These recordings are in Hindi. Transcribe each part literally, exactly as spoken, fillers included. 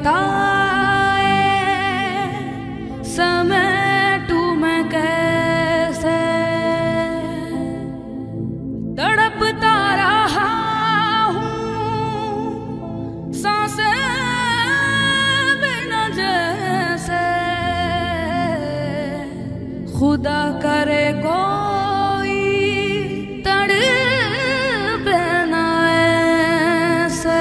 बताए समेटू मैं कैसे, तड़पता रहा हूँ सांसें बिना जैसे, खुदा करे कोई तड़पे ना ऐसे।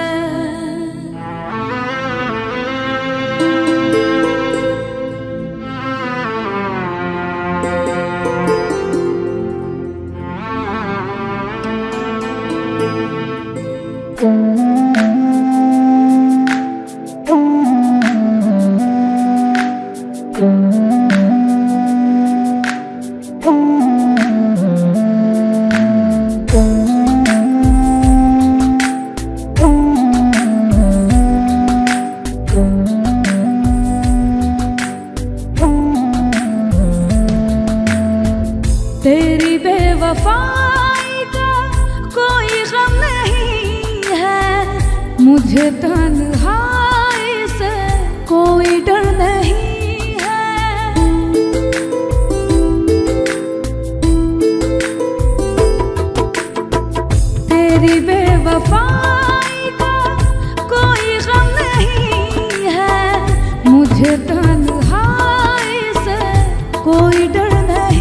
तेरी बेवफाई का कोई गम नहीं है, मुझे तन्हाई से कोई डर नहीं है। तेरी बेवफाई का कोई गम नहीं है, मुझे तन्हाई से कोई डर नहीं।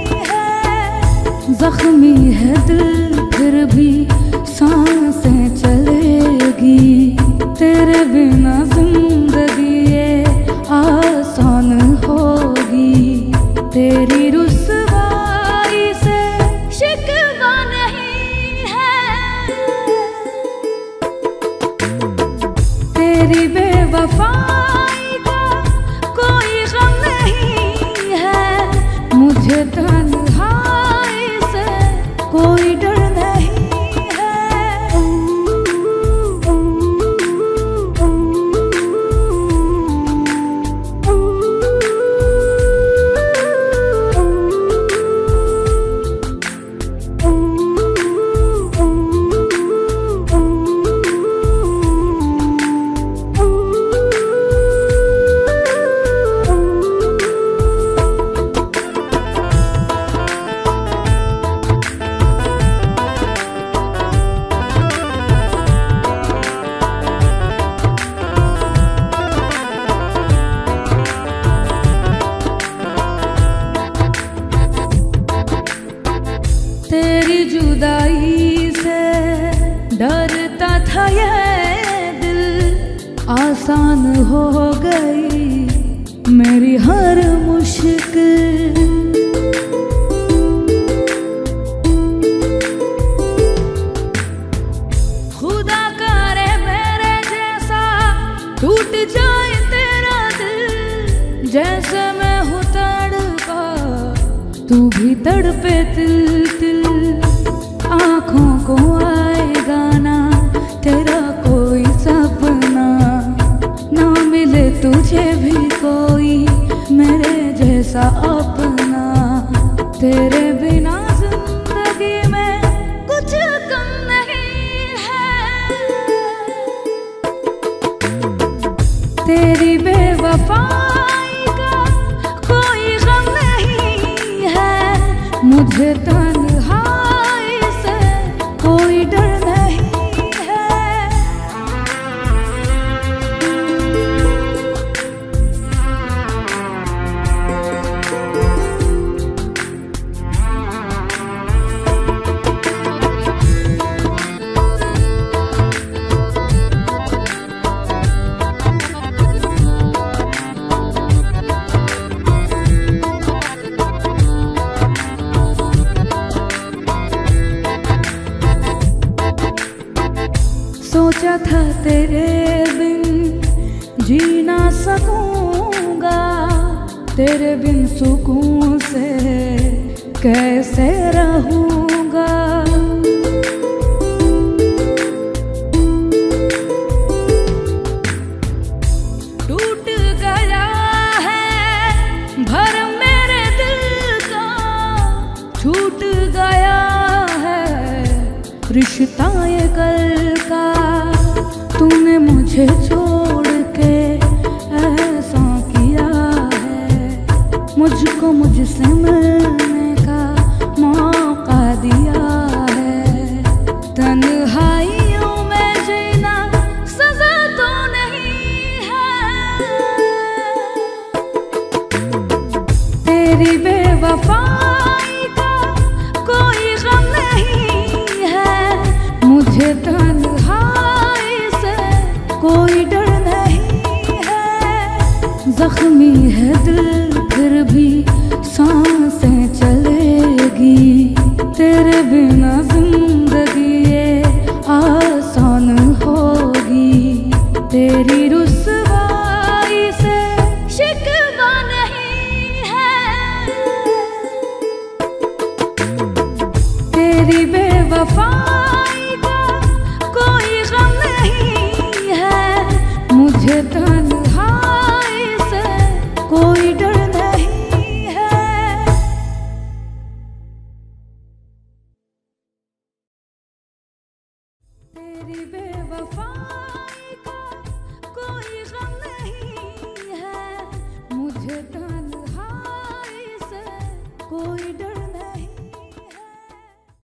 जख्मी है दिल फिर भी सांसें चलेगी, तेरे बिना जिंदगी ये आसान होगी। तेरी रुसवाई से शिकवा नहीं है, तेरी बेवफाई का कोई गम नहीं है, मुझे तन्हाई से कोई डर नहीं है। तेरी जुदाई से डरता था ये दिल, आसान हो गई मेरी हर मुश्किल। खुदा करे मेरे जैसा टूट जाए तेरा दिल, जैसे मैं हूँ तड़पा तू भी तड़पे तिल तिल। आँखों को आएगा ना तेरा कोई सपना, ना मिले तुझे भी कोई मेरे जैसा अपना। तेरे बिना जिंदगी में कुछ कम नहीं है, तेरी बेवफाई का कोई गम नहीं है, मुझे तन्हाई से कोई डर नहीं है। सोचा था तेरे बिन जी ना सकूंगा, तेरे बिन सुकून से कैसे रहूंगा। टूट गया है भरम मेरे दिल का, छूट गया है रिश्ता ये कल का। तूने मुझे छोड़ मुझको मुझसे मिलने का मौका दिया है। तन्हाइयों में जीना सजा तो नहीं है, तेरी बेवफाई का कोई गम नहीं है। मुझे तन्हाई से कोई डर नहीं है। जख्मी है दिल फिर भी सांसें चलेगी, तेरे बिना जिंदगी ये आसान होगी। तेरी रुसवाई से शिकवा नहीं है, तेरी बेवफाई का कोई गम नहीं है। मुझे तन्हाई से कोई डर नहीं है। तेरी बेवफाई